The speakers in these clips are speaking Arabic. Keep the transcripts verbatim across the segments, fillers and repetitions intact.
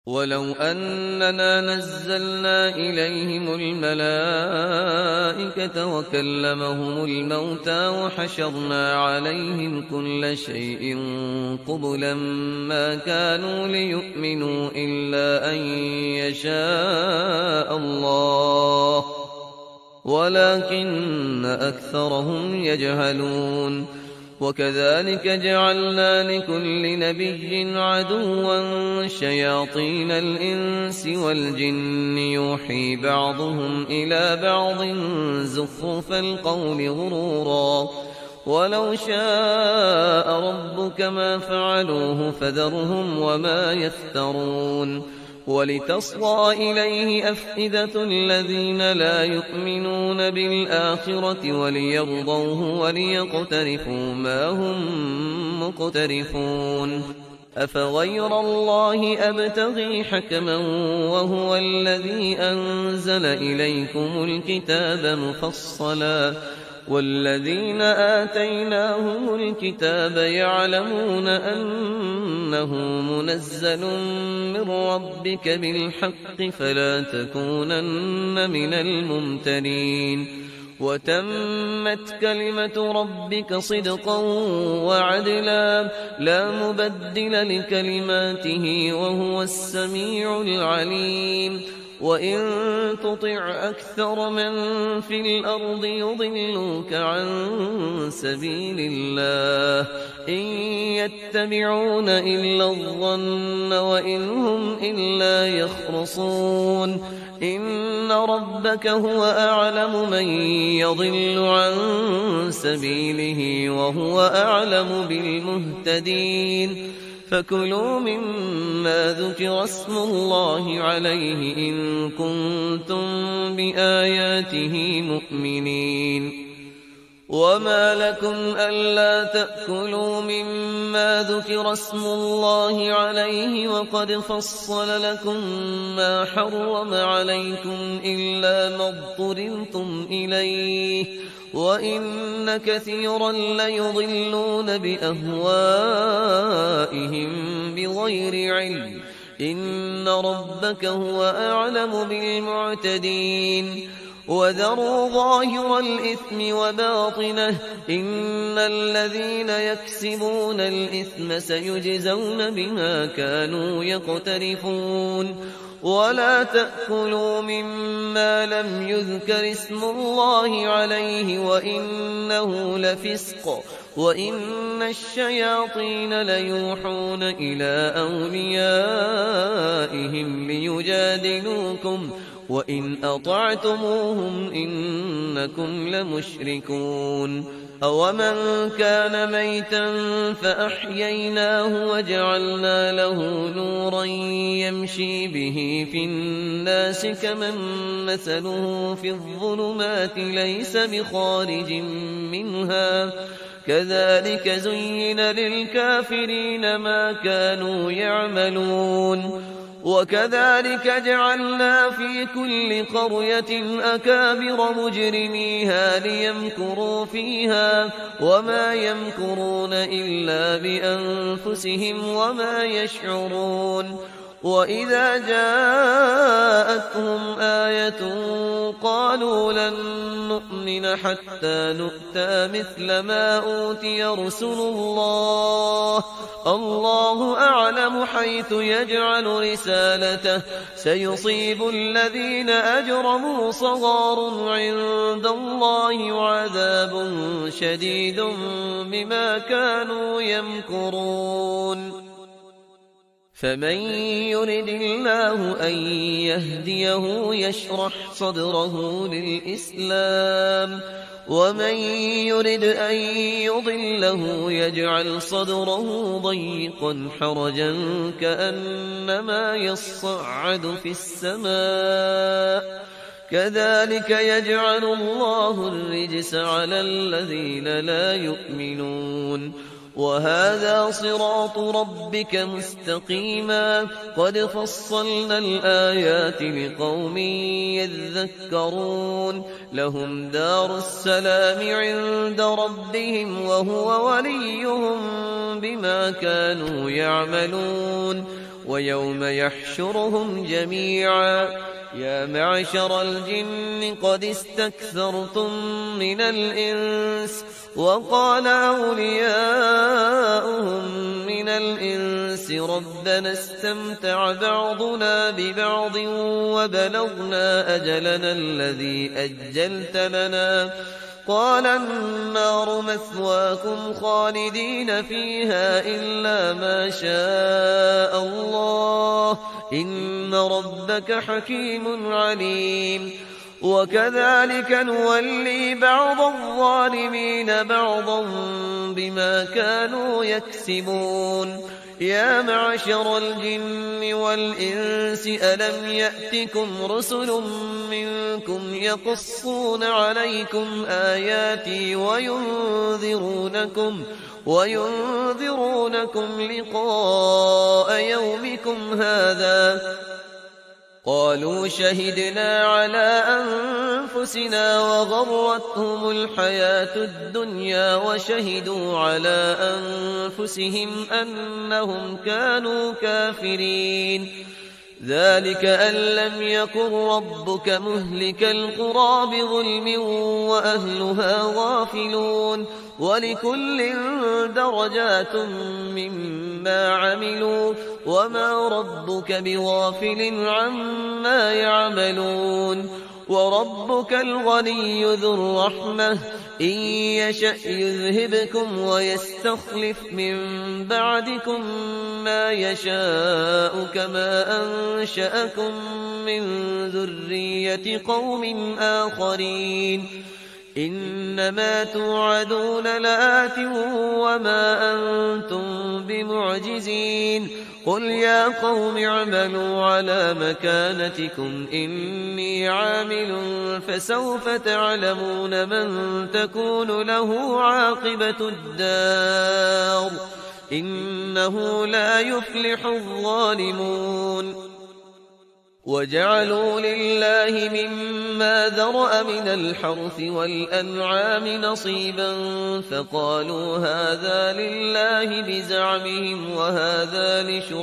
ولو أننا نزلنا إليهم الملائكة وكلمهم الموتى وحشرنا عليهم كل شيء قبلا ما كانوا ليؤمنوا إلا أن يشاء الله ولكن أكثرهم يجهلون. وكذلك جعلنا لكل نبي عدوا شياطين الإنس والجن يوحي بعضهم إلى بعض زخرف القول غرورا ولو شاء ربك ما فعلوه فذرهم وما يفترون. ولتصغى إليه أفئدة الذين لا يؤمنون بالآخرة وليرضوه وليقترفوا ما هم مقترفون. أفغير الله أبتغي حكما وهو الذي أنزل إليكم الكتاب مفصلا والذين آتيناهم الكتاب يعلمون أنه منزل من ربك بالحق فلا تكونن من الممترين. وتمت كلمة ربك صدقا وعدلا لا مبدل لكلماته وهو السميع العليم. وإن تطع أكثر من في الأرض يضلوك عن سبيل الله إن يتبعون إلا الظن وإن هم إلا يخرصون. إن ربك هو أعلم من يضل عن سبيله وهو أعلم بالمهتدين. فكلوا مما ذكر اسم الله عليه إن كنتم بآياته مؤمنين. وما لكم ألا تأكلوا مما ذكر اسم الله عليه وقد فصل لكم ما حرم عليكم إلا ما اضطررتم إليه وإن كثيرا ليضلون بأهوائهم بغير علم. إن ربك هو أعلم بالمعتدين. وذروا ظاهر الإثم وباطنه إن الذين يكسبون الإثم سيجزون بما كانوا يقترفون. ولا تأكلوا مما لم يذكر اسم الله عليه وإنه لفسق وإن الشياطين ليوحون إلى أوليائهم ليجادلوكم وإن أطعتموهم إنكم لمشركون. أومن كان ميتا فأحييناه وجعلنا له نورا يمشي به في الناس كمن مثله في الظلمات ليس بخارج منها كذلك زين للكافرين ما كانوا يعملون. وكذلك جعلنا في كل قرية أكابر مجرميها ليمكروا فيها وما يمكرون إلا بأنفسهم وما يشعرون. وإذا جاءتهم آية قالوا لن نؤمن حتى نؤتى مثل ما أوتي رسل الله الله أعلم حيث يجعل رسالته سيصيب الذين أجرموا صغار عند الله وعذاب شديد بما كانوا يمكرون. فمن يرد الله أن يهديه يشرح صدره للإسلام ومن يرد أن يضله يجعل صدره ضيقا حرجا كأنما يصعد في السماء كذلك يجعل الله الرجس على الذين لا يؤمنون. وهذا صراط ربك مستقيما قد فصلنا الآيات لقوم يذكرون. لهم دار السلام عند ربهم وهو وليهم بما كانوا يعملون. ويوم يحشرهم جميعا يا معشر الجن قد استكثرتم من الإنس وقال أولياؤهم من الإنس ربنا استمتع بعضنا ببعض وبلغنا أجلنا الذي أجلت لنا قال النار مثواكم خالدين فيها إلا ما شاء الله إن ربك حكيم عليم وكذلك نولي بعض الظالمين بعضا بما كانوا يكسبون يا معشر الجن والإنس ألم يأتكم رسل منكم يقصون عليكم آياتي وينذرونكم وينذرونكم لقاء يومكم هذا قالوا شهدنا على أنفسنا وغرتهم الحياة الدنيا وشهدوا على أنفسهم أنهم كانوا كافرين ذلك أن لم يكن ربك مهلك القرى بظلم وأهلها غافلون ولكل درجات مما عملوا وما ربك بغافل عما يعملون وربك الغني ذو الرحمة إن يشأ يذهبكم ويستخلف من بعدكم ما يشاء كما أنشأكم من ذرية قوم آخرين إنما توعدون لآت وما أنتم بمعجزين قل يا قوم اعملوا على مكانتكم إني عامل فسوف تعلمون من تكون له عاقبة الدار إنه لا يفلح الظالمون وجعلوا لله مما ذرأ من الحرث والأنعام نصيبا فقالوا هذا لله بزعمهم وهذا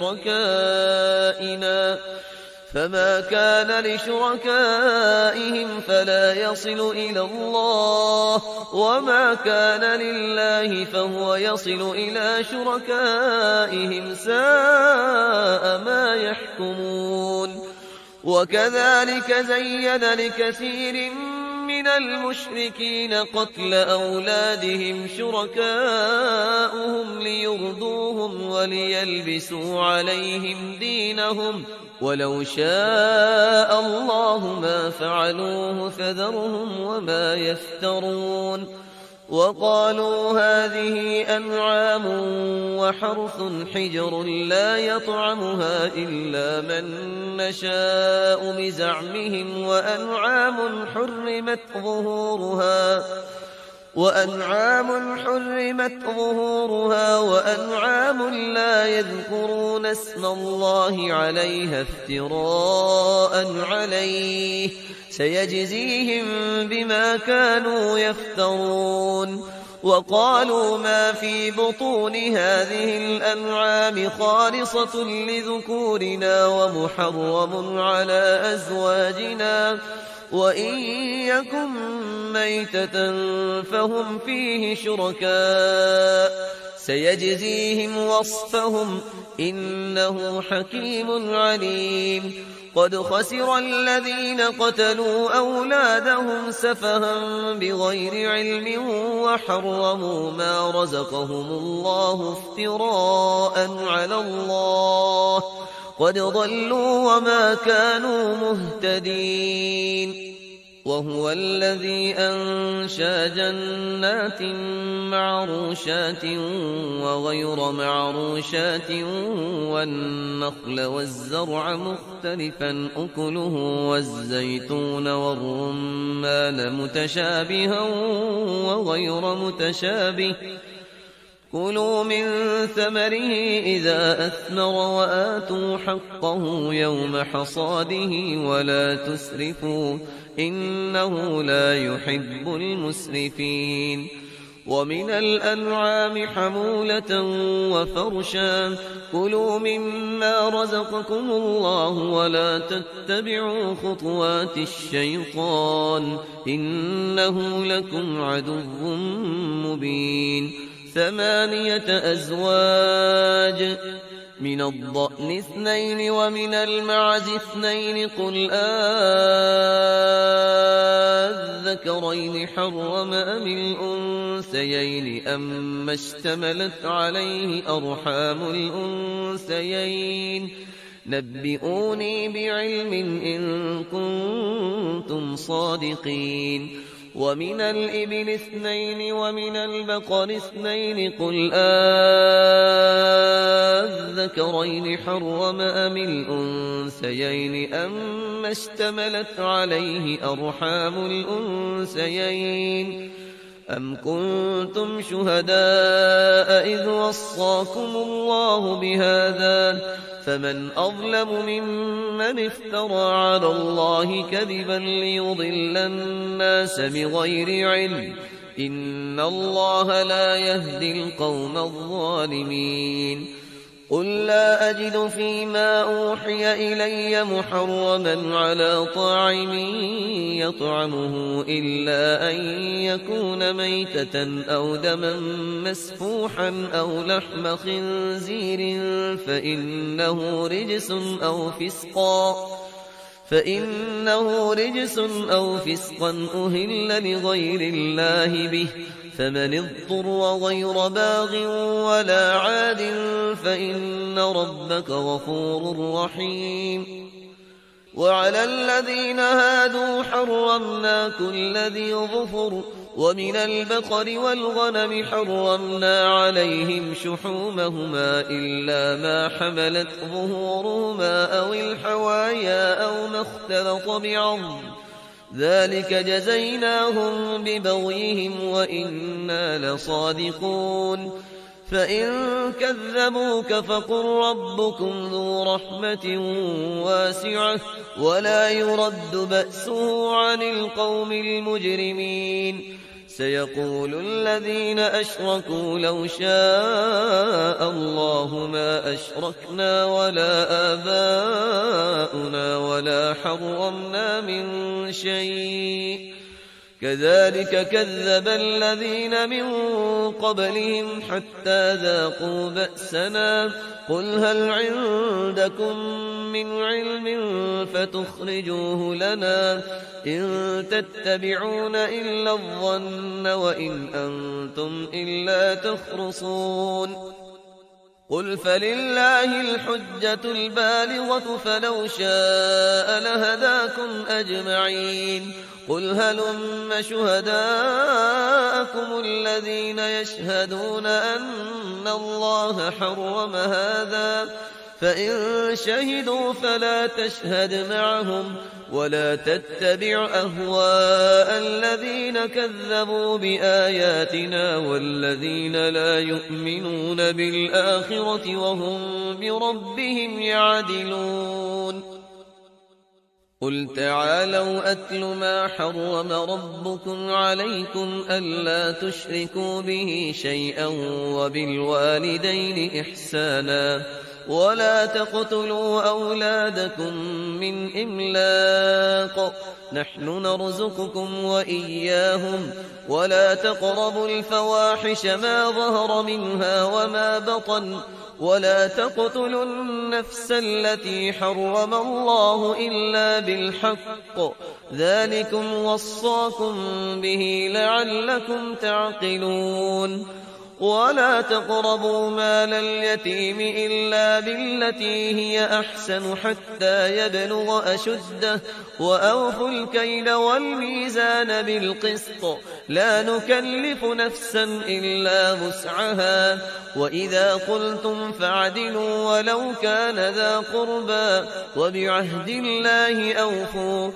لشركائنا فما كان لشركائهم فلا يصل إلى الله وما كان لله فهو يصل إلى شركائهم ساء ما يحكمون وكذلك زين لكثير من المشركين قتل أولادهم شركاؤهم ليرضوهم وليلبسوا عليهم دينهم ولو شاء الله ما فعلوه فذرهم وما يفترون وقالوا هذه أنعام وحرث حجر لا يطعمها إلا من نشاء بزعمهم وأنعام حرمت ظهورها وأنعام حرمت ظهورها وأنعام لا يذكرون اسم الله عليها افتراء عليه سيجزيهم بما كانوا يفترون وقالوا ما في بطون هذه الأنعام خالصة لذكورنا ومحرم على أزواجنا وإن يكن ميتة فهم فيه شركاء سيجزيهم وصفهم إنه حكيم عليم قد خسر الذين قتلوا أولادهم سفها بغير علم وحرموا ما رزقهم الله افتراء على الله قد ضلوا وما كانوا مهتدين وهو الذي أنشأ جنات معروشات وغير معروشات والنخل والزرع مختلفا أكله والزيتون والرمان متشابها وغير متشابه كلوا من ثمره إذا أثمر وآتوا حقه يوم حصاده ولا تسرفوا إنه لا يحب المسرفين ومن الأنعام حمولة وفرشا كلوا مما رزقكم الله ولا تتبعوا خطوات الشيطان إنه لكم عدو مبين ثمانية أزواج من الضأن اثنين ومن المعز اثنين قل آذكرين حرم أم الأنثيين أما اشتملت عليه أرحام الأنثيين نبئوني بعلم إن كنتم صادقين ومن الإبل اثنين ومن البقر اثنين قل آذكرين حرم أم الأنثيين أما اشتملت عليه أرحام الأنثيين أم كنتم شهداء إذ وصاكم الله بهذا فمن أظلم ممن افترى على الله كذبا ليضل الناس بغير علم إن الله لا يهدي القوم الظالمين قل لا أجد فيما أوحي إلي محرما على طاعم يطعمه إلا أن يكون ميتة أو دما مسفوحا أو لحم خنزير فإنه رجس أو فسقا فإنه رجس أو فسقا أهل لغير الله به فمن اضطر غير باغ ولا عاد فإن ربك غفور رحيم وعلى الذين هادوا حرمنا كل ذي ظفر ومن البقر والغنم حرمنا عليهم شحومهما إلا ما حملت ظهورهما أو الحوايا أو ما اختلط بعظم ذلك جزيناهم ببغيهم وإنا لصادقون فإن كذبوك فقل ربكم ذو رحمة واسعة ولا يرد بأسه عن القوم المجرمين سيقول الذين أشركوا لو شاء الله ما أشركنا ولا آباؤنا ولا حرمنا من شيء كذلك كذب الذين من قبلهم حتى ذاقوا بأسنا قل هل عندكم من علم فتخرجوه لنا إن تتبعون إلا الظن وإن أنتم إلا تخرصون قل فلله الحجة البالغة فلو شاء لهداكم أجمعين قل هلم شهداءكم الذين يشهدون أن الله حرم هذا فإن شهدوا فلا تشهد معهم ولا تتبع أهواء الذين كذبوا بآياتنا والذين لا يؤمنون بالآخرة وهم بربهم يعدلون قل تعالوا أتل ما حرم ربكم عليكم ألا تشركوا به شيئا وبالوالدين إحسانا ولا تقتلوا أولادكم من إملاق نحن نرزقكم وإياهم ولا تقربوا الفواحش ما ظهر منها وما بطن ولا تقتلوا النفس التي حرم الله إلا بالحق ذلكم وصاكم به لعلكم تعقلون ولا تقربوا مال اليتيم إلا بالتي هي أحسن حتى يبلغ أشده وأوفوا الكيل والميزان بالقسط لا نكلف نفسا إلا وسعها وإذا قلتم فاعدلوا ولو كان ذا قربى وبعهد الله أوفوا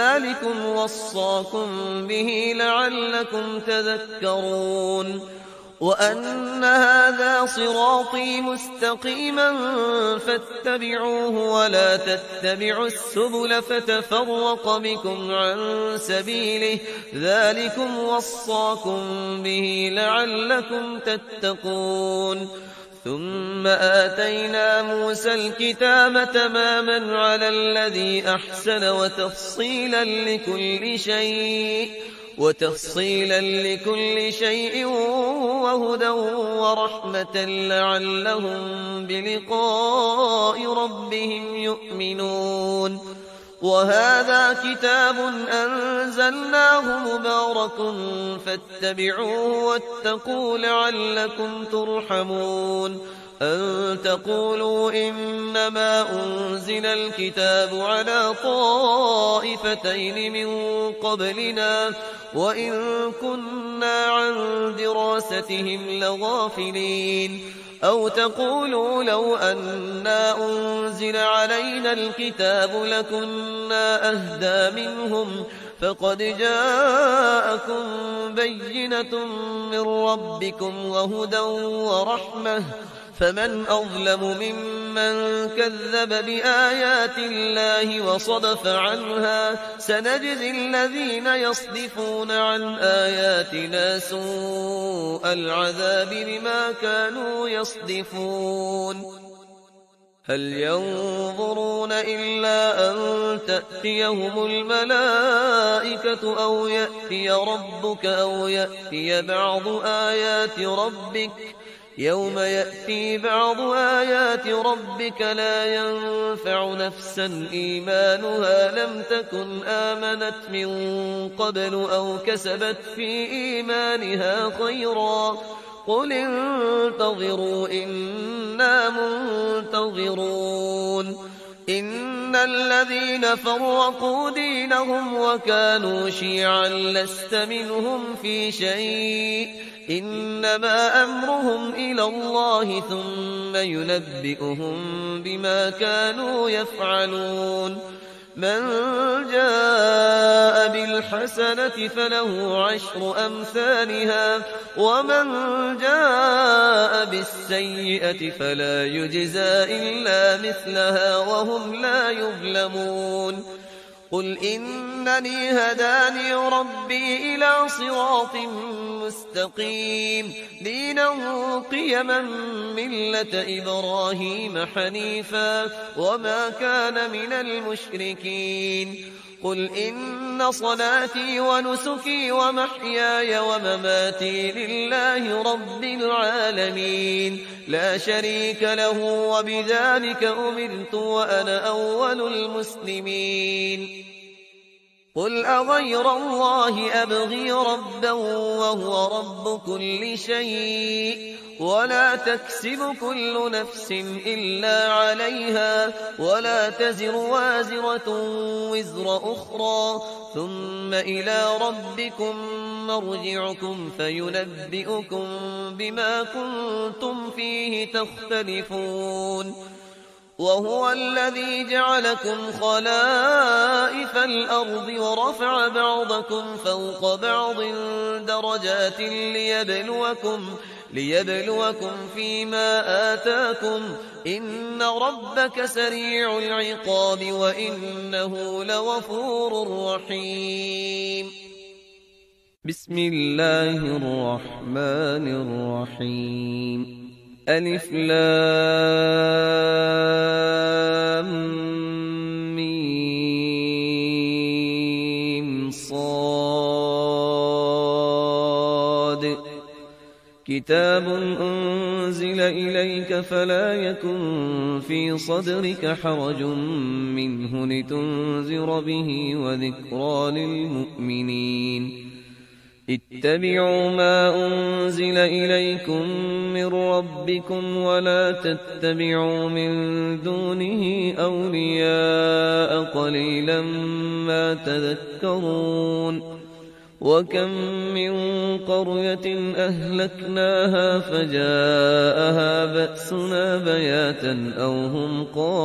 ذلكم وصاكم به لعلكم تذكرون وأن هذا صراطي مستقيما فاتبعوه ولا تتبعوا السبل فتفرق بكم عن سبيله ذلكم وصاكم به لعلكم تتقون. ثم آتينا موسى الكتاب تماما على الذي أحسن وتفصيلا لكل شيء وتفصيلا لكل شيء وهدى ورحمة لعلهم بلقاء ربهم يؤمنون. وهذا كتاب أنزلناه مبارك فاتبعوه واتقوا لعلكم ترحمون. أن تقولوا إنما أنزل الكتاب على طائفتين من قبلنا وإن كنا عن دراستهم لغافلين. أو تقولوا لو أنا أنزل علينا الكتاب لكنا أهدى منهم فقد جاءكم بينة من ربكم وهدى ورحمة فمن أظلم ممن كذب بآيات الله وصدف عنها سنجزي الذين يصدفون عن آياتنا سوء العذاب بما كانوا يصدفون. هل ينظرون إلا أن تأتيهم الملائكة أو يأتي ربك أو يأتي بعض آيات ربك يوم يأتي بعض آيات ربك لا ينفع نفسا إيمانها لم تكن آمنت من قبل أو كسبت في إيمانها خيرا قل انتظروا إنا منتظرون. إن الذين فرقوا دينهم وكانوا شيعا لست منهم في شيء إنما أمرهم إلى الله ثم ينبئهم بما كانوا يفعلون. من جاء بالحسنة فله عشر أمثالها ومن جاء بالسيئة فلا يجزى إلا مثلها وهم لا يظلمون. قل إنني هداني ربي إلى صراط مستقيم دينا قيما ملة إبراهيم حنيفا وما كان من المشركين. قل إن صلاتي ونسكي ومحياي ومماتي لله رب العالمين لا شريك له وبذلك أمرت وأنا أول المسلمين. قل أغير الله أبغي ربا وهو رب كل شيء ولا تكسب كل نفس إلا عليها ولا تزر وازرة وزر أخرى ثم إلى ربكم مرجعكم فينبئكم بما كنتم فيه تختلفون. وهو الذي جعلكم خلائف الأرض ورفع بعضكم فوق بعض درجات ليبلوكم, ليبلوكم فيما آتاكم إن ربك سريع العقاب وإنه لغفور رحيم. بسم الله الرحمن الرحيم. ألف لام ميم صاد كتاب أنزل إليك فلا يكن في صدرك حرج منه لتنذر به وذكرى للمؤمنين. اتبعوا ما أنزل إليكم من ربكم ولا تتبعوا من دونه أولياء قليلا ما تذكرون. وكم من قرية أهلكناها فجاءها بأسنا بياتا أو هم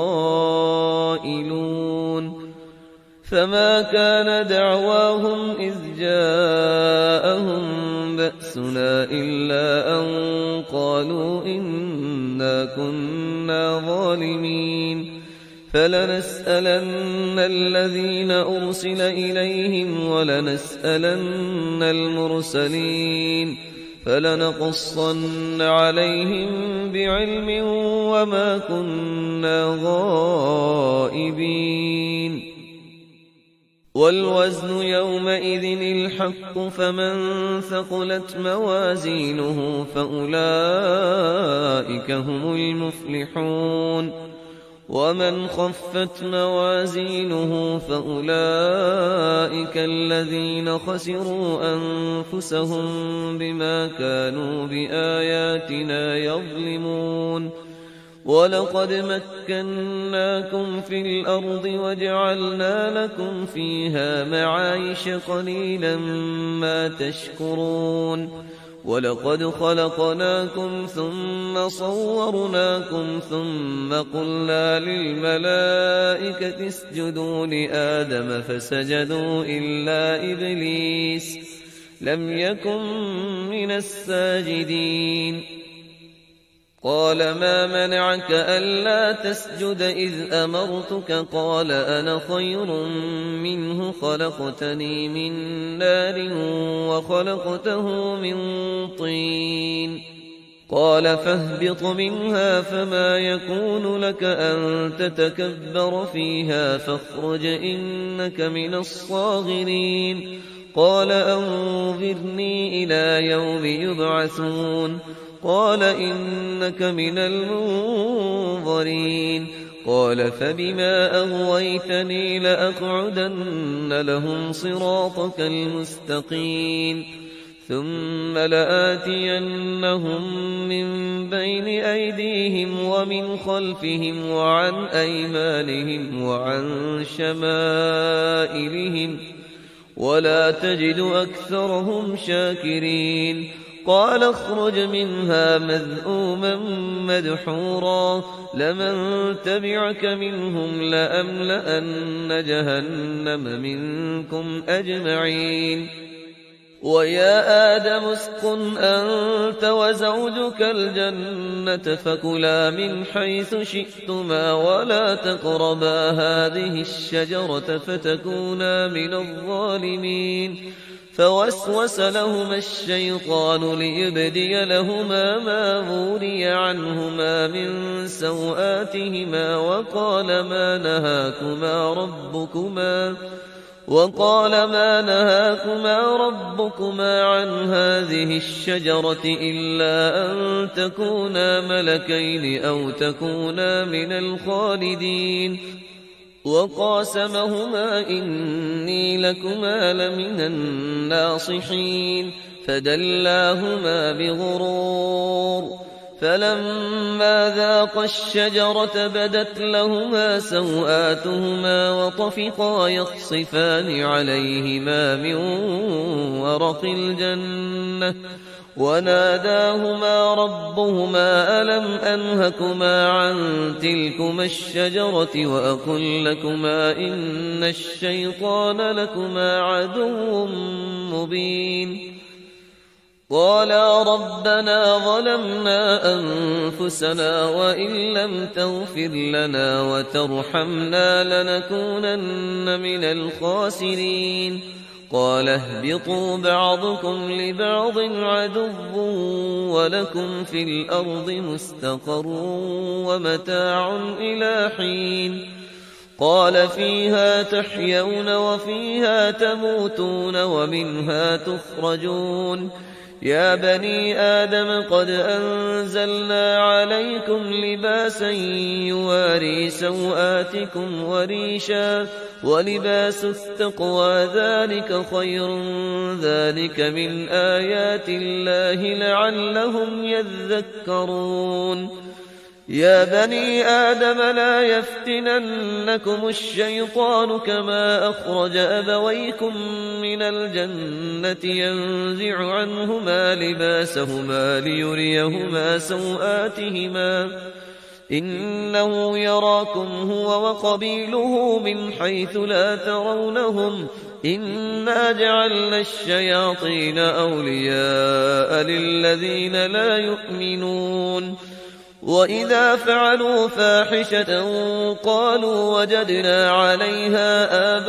قائلون فما كان دعواهم إذ جاءهم بأسنا تمسنا إلا أن قالوا إنا كنا ظالمين فلنسألن الذين أرسل إليهم ولنسألن المرسلين فلنقصن عليهم بعلم وما كنا غائبين والوزن يومئذ الحق فمن ثقلت موازينه فأولئك هم المفلحون ومن خفت موازينه فأولئك الذين خسروا أنفسهم بما كانوا بآياتنا يظلمون ولقد مكناكم في الأرض وجعلنا لكم فيها معايش قليلا ما تشكرون ولقد خلقناكم ثم صورناكم ثم قلنا للملائكة اسجدوا لآدم فسجدوا إلا إبليس لم يكن من الساجدين قال ما منعك ألا تسجد إذ أمرتك قال أنا خير منه خلقتني من نار وخلقته من طين قال فاهبط منها فما يكون لك أن تتكبر فيها فاخرج إنك من الصاغرين قال أنظرني إلى يوم يبعثون قال إنك من المنظرين قال فبما أغويتني لأقعدن لهم صراطك المستقيم ثم لآتينهم من بين أيديهم ومن خلفهم وعن أيمانهم وعن شمائلهم ولا تجد أكثرهم شاكرين قال اخرج منها مذءوما مدحورا لمن تبعك منهم لأملأن جهنم منكم أجمعين ويا آدم اسكن أنت وزوجك الجنة فكلا من حيث شئتما ولا تقربا هذه الشجرة فتكونا من الظالمين فوسوس لهما الشيطان ليبدي لهما ما وري عنهما من سوآتهما وقال ما نهاكما ربكما وقال ما نهاكما ربكما عن هذه الشجرة إلا أن تكونا ملكين أو تكونا من الخالدين وقاسمهما إني لكما لمن الناصحين فدلاهما بغرور فلما ذاقا الشجرة بدت لهما سوآتهما وطفقا يخصفان عليهما من ورق الجنة وناداهما ربهما ألم أنهكما عن تلكما الشجرة وأقل لكما إن الشيطان لكما عدو مبين قالا ربنا ظلمنا أنفسنا وإن لم تغفر لنا وترحمنا لنكونن من الخاسرين قال اهبطوا بعضكم لبعض عدو ولكم في الأرض مستقر ومتاع إلى حين قال فيها تحيون وفيها تموتون ومنها تخرجون يا بني آدم قد أنزلنا عليكم لباسا يواري سوآتكم وريشا ولباس التقوى ذلك خير ذلك من آيات الله لعلهم يذكرون يا بني آدم لا يفتننكم الشيطان كما أخرج أبويكم من الجنة ينزع عنهما لباسهما ليريهما سوآتهما إنه يراكم هو وقبيله من حيث لا ترونهم إنا جعلنا الشياطين أولياء للذين لا يؤمنون وإذا فعلوا فاحشة قالوا وجدنا عليها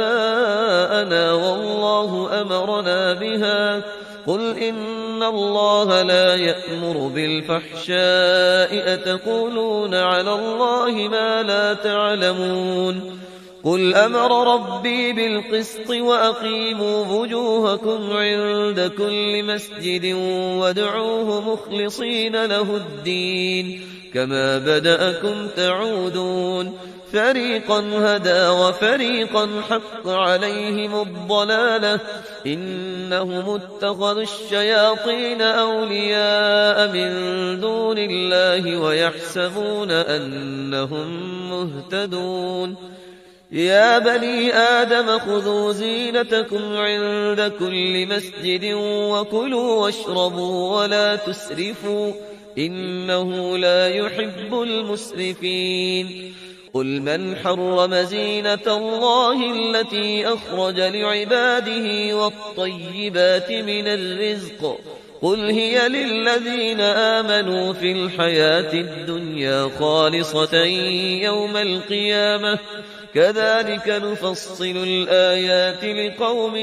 آباءنا والله أمرنا بها قل إن الله لا يأمر بالفحشاء أتقولون على الله ما لا تعلمون قل أمر ربي بالقسط وأقيموا وجوهكم عند كل مسجد وادعوه مخلصين له الدين كما بدأكم تعودون فريقا هدى وفريقا حق عليهم الضلالة إنهم اتخذوا الشياطين أولياء من دون الله ويحسبون أنهم مهتدون يا بني آدم خذوا زينتكم عند كل مسجد وكلوا واشربوا ولا تسرفوا إنه لا يحب المسرفين قل من حرم زينة الله التي أخرج لعباده والطيبات من الرزق قل هي للذين آمنوا في الحياة الدنيا خالصة يوم القيامة كذلك نفصل الآيات لقوم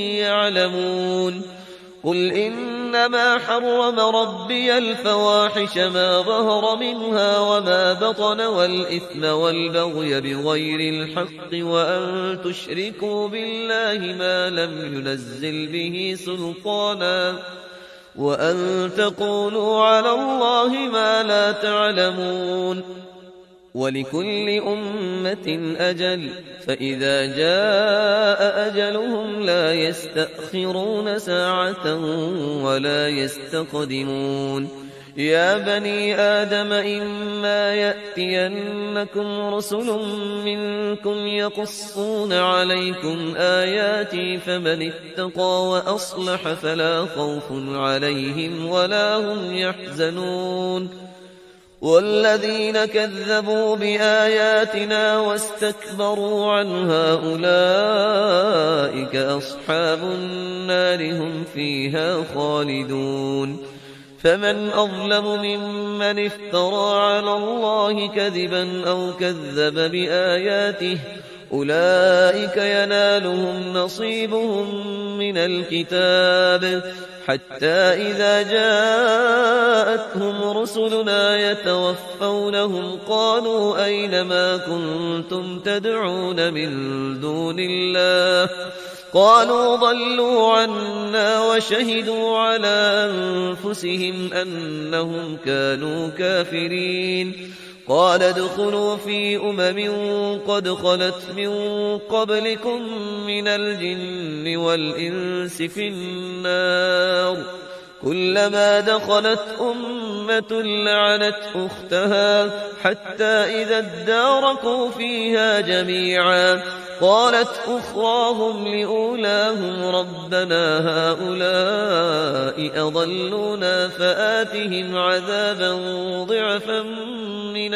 يعلمون قل إنما حرم ربي الفواحش ما ظهر منها وما بطن والإثم والبغي بغير الحق وأن تشركوا بالله ما لم ينزل به سلطانا وأن تقولوا على الله ما لا تعلمون ولكل أمة أجل فإذا جاء أجلهم لا يستأخرون ساعة ولا يستقدمون يا بني آدم إما يأتينكم رسل منكم يقصون عليكم آياتي فمن اتقى وأصلح فلا خوف عليهم ولا هم يحزنون والذين كذبوا بآياتنا واستكبروا عنها أولئك أصحاب النار هم فيها خالدون فمن أظلم ممن افترى على الله كذبا أو كذب بآياته أولئك ينالهم نصيبهم من الكتاب حتى إذا جاءتهم رسلنا يتوفونهم قالوا أين ما كنتم تدعون من دون الله قالوا ضلوا عنا وشهدوا على أنفسهم أنهم كانوا كافرين قال ادخلوا في أمم قد خلت من قبلكم من الجن والإنس في النار كلما دخلت أمة لعنت أختها حتى إذا اداركوا فيها جميعا قالت أخراهم لأولاهم ربنا هؤلاء أضلونا فآتهم عذابا ضعفا من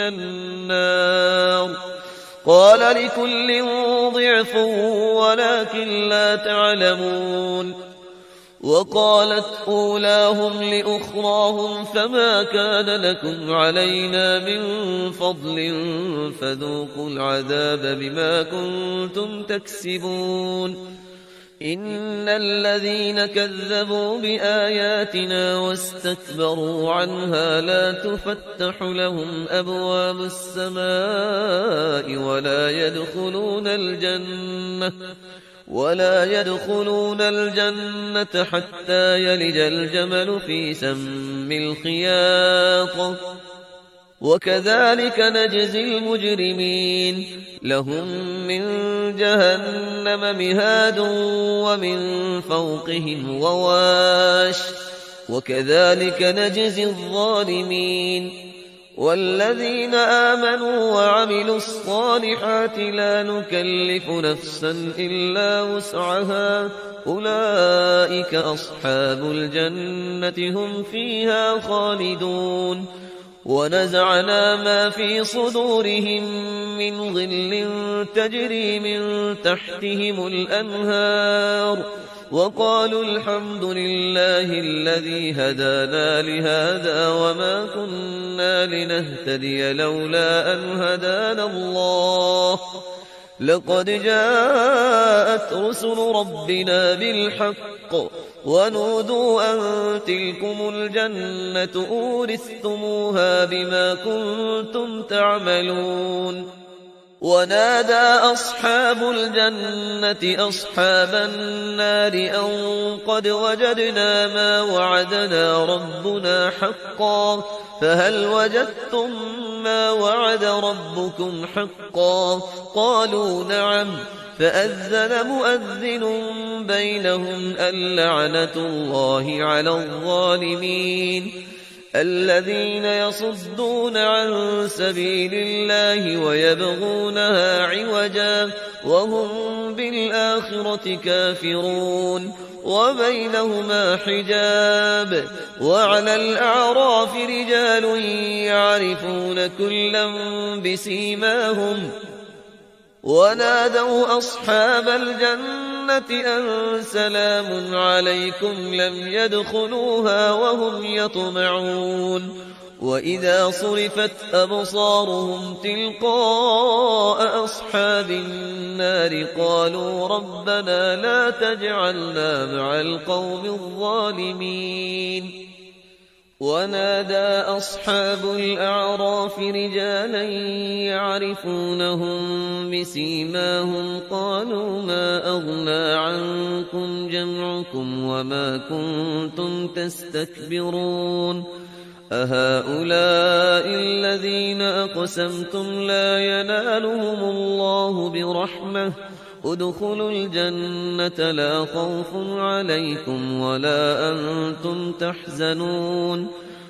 النار قال لكل ضعف ولكن لا تعلمون وقالت أولاهم لأخراهم فما كان لكم علينا من فضل فذوقوا العذاب بما كنتم تكسبون إن الذين كذبوا بآياتنا واستكبروا عنها لا تفتح لهم أبواب السماء ولا يدخلون الجنة ولا يدخلون الجنة حتى يلج الجمل في سم الخياط وكذلك نجزي المجرمين لهم من جهنم مهاد ومن فوقهم غواش وكذلك نجزي الظالمين والذين آمنوا وعملوا الصالحات لا نكلف نفسا إلا وسعها أولئك أصحاب الجنة هم فيها خالدون ونزعنا ما في صدورهم من غل تجري من تحتهم الأنهار وقالوا الحمد لله الذي هدانا لهذا وما كنا لنهتدي لولا أن هدانا الله لقد جاءت رسل ربنا بالحق ونودوا أن تلكم الجنة أورثتموها بما كنتم تعملون ونادى أصحاب الجنة أصحاب النار أن قد وجدنا ما وعدنا ربنا حقا فهل وجدتم ما وعد ربكم حقا قالوا نعم فأذن مؤذن بينهم اللعنة الله على الظالمين الذين يصدون عن سبيل الله ويبغونها عوجا وهم بالآخرة كافرون وبينهما حجاب وعلى الأعراف رجال يعرفون كلا بسيماهم ونادوا أصحاب الجنة أن سلام عليكم لم يدخلوها وهم يطمعون وإذا صرفت أبصارهم تلقاء أصحاب النار قالوا ربنا لا تجعلنا مع القوم الظالمين ونادى أصحاب الأعراف رجالا يعرفونهم بسيماهم قالوا ما أغنى عنكم جمعكم وما كنتم تستكبرون أهؤلاء الذين أقسمتم لا ينالهم الله برحمة ادخلوا الجنة لا خوف عليكم ولا أنتم تحزنون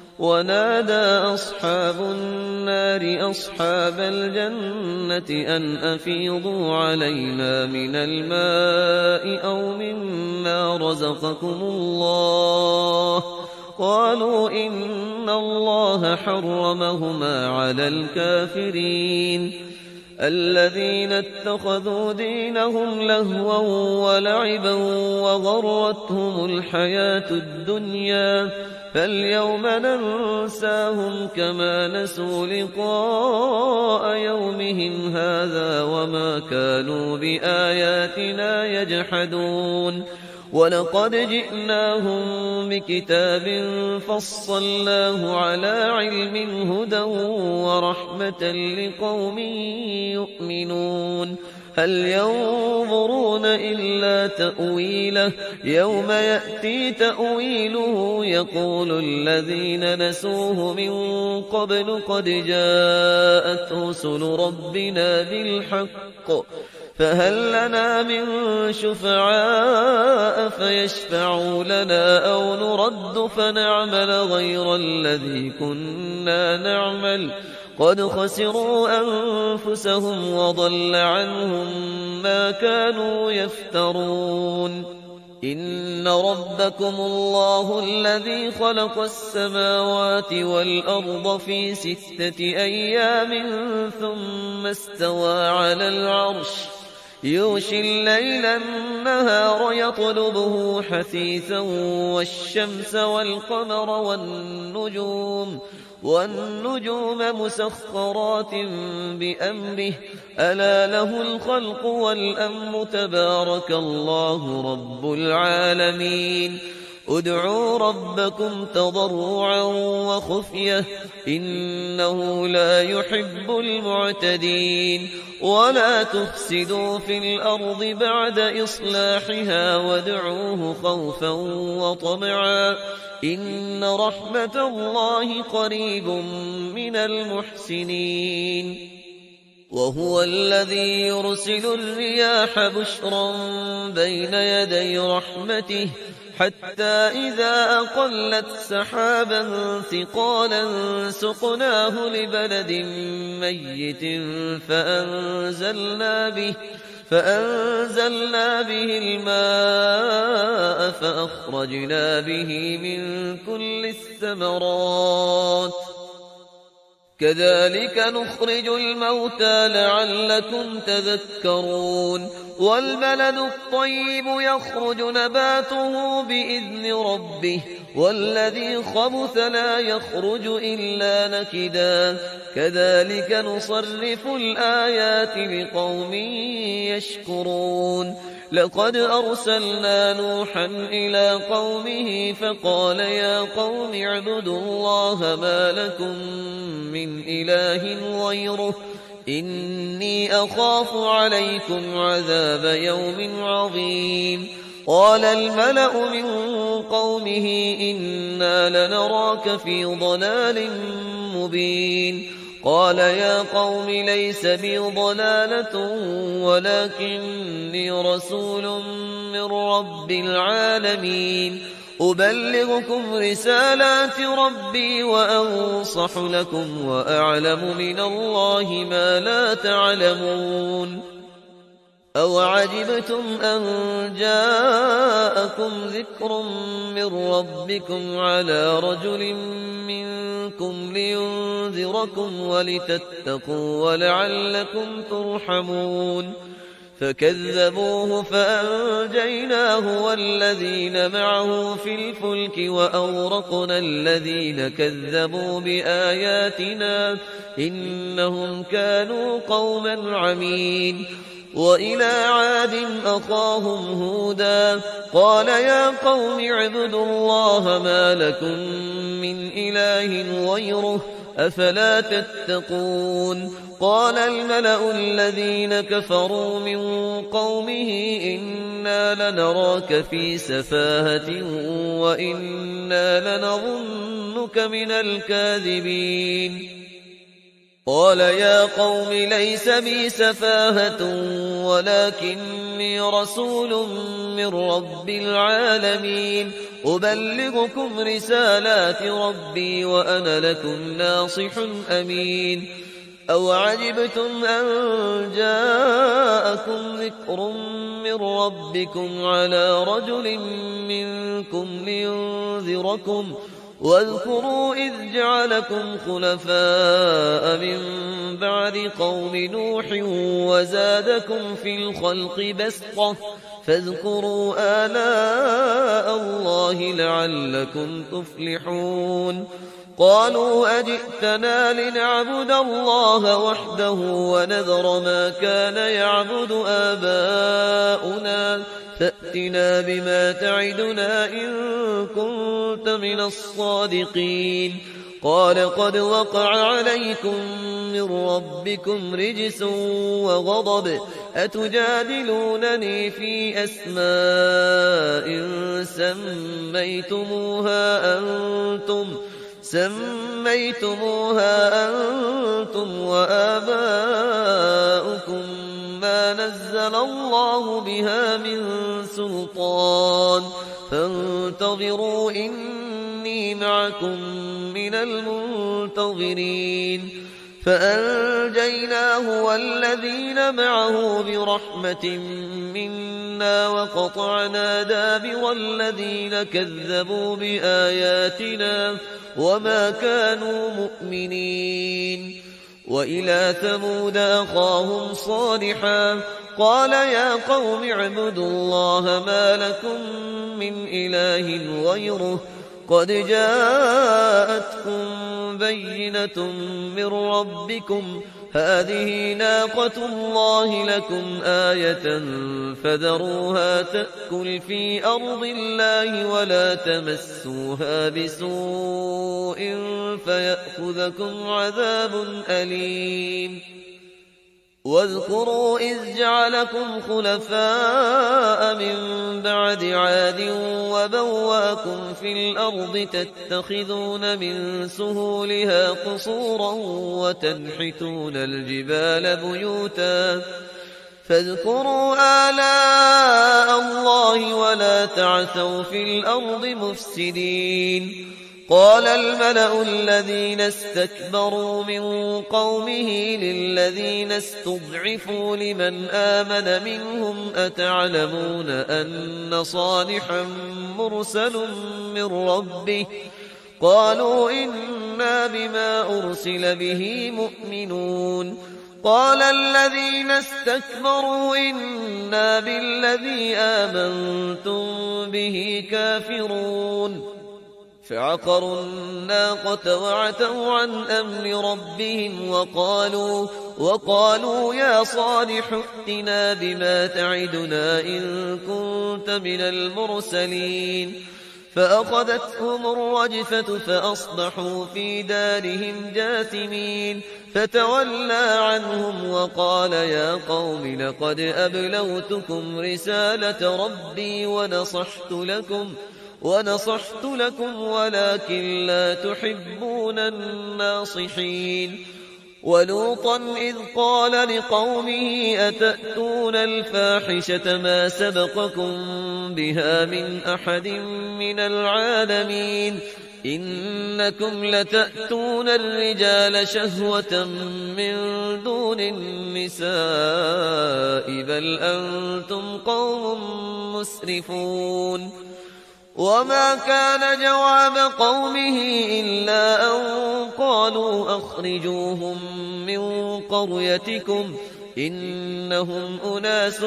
ونادى أصحاب النار أصحاب الجنة أن أفيضوا علينا من الماء أو مما رزقكم الله قالوا إن الله حرمهما على الكافرين الذين اتخذوا دينهم لهوا ولعبا وغرتهم الحياة الدنيا فاليوم ننساهم كما نسوا لقاء يومهم هذا وما كانوا بآياتنا يجحدون ولقد جئناهم بكتاب فصلناه على علم هدى ورحمة لقوم يؤمنون هل ينظرون إلا تأويله يوم يأتي تأويله يقول الذين نسوه من قبل قد جاءت رسل ربنا بالحق فهل لنا من شفعاء فيشفعوا لنا أو نرد فنعمل غير الذي كنا نعمل قد خسروا أنفسهم وضل عنهم ما كانوا يفترون إن ربكم الله الذي خلق السماوات والأرض في ستة أيام ثم استوى على العرش يغشي الليل النهار يطلبه حثيثا والشمس والقمر والنجوم والنجوم مسخرات بأمره ألا له الخلق والأمر تبارك الله رب العالمين ادعوا ربكم تضرعا وخفية إنه لا يحب المعتدين ولا تفسدوا في الأرض بعد إصلاحها وادعوه خوفا وطمعا إن رحمة الله قريب من المحسنين وهو الذي يرسل الرياح بشرا بين يدي رحمته حتى إذا أقلت سحابا ثقالا سقناه لبلد ميت فأنزلنا به فأنزلنا به الماء فأخرجنا به من كل الثمرات كذلك نخرج الموتى لعلكم تذكرون والبلد الطيب يخرج نباته بإذن ربه والذي خبث لا يخرج إلا نكدا كذلك نصرف الآيات لقوم يشكرون لقد أرسلنا نوحا إلى قومه فقال يا قوم اعبدوا الله ما لكم من إله غيره إني أخاف عليكم عذاب يوم عظيم قال الملأ من قومه إنا لنراك في ضلال مبين قال يا قوم ليس بي ضلالة ولكني رسول من رب العالمين أبلغكم رسالات ربي وأنصح لكم وأعلم من الله ما لا تعلمون أوعجبتم أن جاءكم ذكر من ربكم على رجل منكم لينذركم ولتتقوا ولعلكم ترحمون فكذبوه فأنجيناه والذين معه في الفلك وأورقنا الذين كذبوا بآياتنا إنهم كانوا قوما عمين وإلى عاد أخاهم هودا قال يا قوم اعبدوا الله ما لكم من إله غيره أفلا تتقون قال الملأ الذين كفروا من قومه إنا لنراك في سفاهة وإنا لنظنك من الكاذبين قال يا قوم ليس بي سفاهة ولكني رسول من رب العالمين أبلغكم رسالات ربي وأنا لكم ناصح أمين أوعجبتم أن جاءكم ذكر من ربكم على رجل منكم لينذركم واذكروا إذ جعلكم خلفاء من بعد قوم نوح وزادكم في الخلق بسطة فاذكروا آلاء الله لعلكم تفلحون قالوا أجئتنا لنعبد الله وحده ونذر ما كان يعبد آباؤنا فأتنا بما تعدنا إن كنت من الصادقين قال قد وقع عليكم من ربكم رجس وغضب أتجادلونني في أسماء سميتموها أنتم سميتموها أنتم وآباؤكم ما نزل الله بها من سلطان فانتظروا إني معكم من المنتظرين فأنجيناه والذين معه برحمة منا وقطعنا دابر الذين كذبوا بآياتنا وما كانوا مؤمنين وإلى ثمود أخاهم صالحا قال يا قوم اعبدوا الله ما لكم من إله غيره قد جاءتكم بينة من ربكم هذه ناقة الله لكم آية فذروها تأكل في أرض الله ولا تمسوها بسوء فيأخذكم عذاب أليم واذكروا إذ جعلكم خلفاء من بعد عاد وبواكم في الأرض تتخذون من سهولها قصورا وتنحتون الجبال بيوتا فاذكروا آلاء الله ولا تعثوا في الأرض مفسدين قال الملأ الذين استكبروا من قومه للذين استضعفوا لمن آمن منهم أتعلمون أن صالحا مرسل من ربه قالوا إنا بما أرسل به مؤمنون قال الذين استكبروا إنا بالذي آمنتم به كافرون فعقروا الناقة وعتوا عن أمر ربهم وقالوا, وقالوا يا صالح ائتنا بما تعدنا إن كنت من المرسلين فأخذتهم الرجفة فأصبحوا في دارهم جاثمين فتولى عنهم وقال يا قوم لقد أبلغتكم رسالة ربي ونصحت لكم ونصحت لكم ولكن لا تحبون الناصحين ولوطا إذ قال لقومه أتأتون الفاحشة ما سبقكم بها من أحد من العالمين إنكم لتأتون الرجال شهوة من دون النساء بل أنتم قوم مسرفون وما كان جواب قومه إلا أن قالوا أخرجوهم من قريتكم إنهم أناس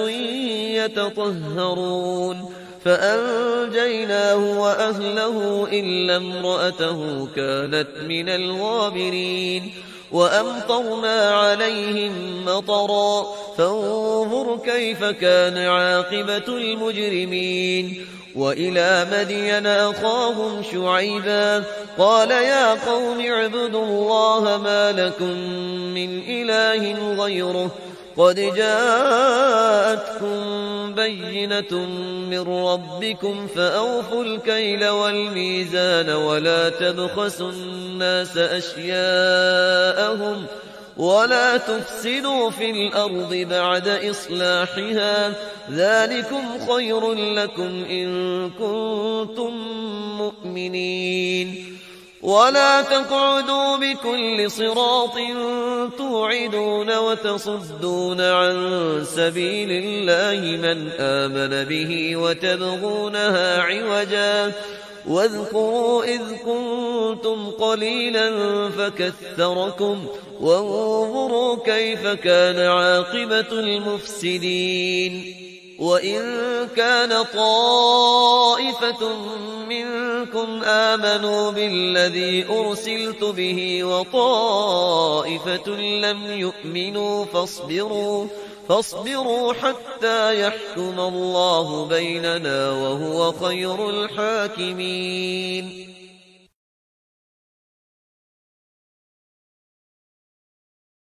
يتطهرون فأنجيناه وأهله إلا امرأته كانت من الغابرين وأمطرنا عليهم مطرا فانظر كيف كان عاقبة المجرمين وإلى مدين أخاهم شعيبا قال يا قوم اعبدوا الله ما لكم من إله غيره قد جاءتكم بينة من ربكم فأوفوا الكيل والميزان ولا تبخسوا الناس أشياءهم ولا تفسدوا في الأرض بعد إصلاحها ذلكم خير لكم إن كنتم مؤمنين ولا تقعدوا بكل صراط توعدون وتصدون عن سبيل الله من آمن به وتبغونها عوجا واذكروا إذ كنتم قليلا فكثركم وانظروا كيف كان عاقبة المفسدين وإن كان طائفة منكم آمنوا بالذي أرسلت به وطائفة لم يؤمنوا فاصبروا فاصبروا حتى يحكم الله بيننا وهو خير الحاكمين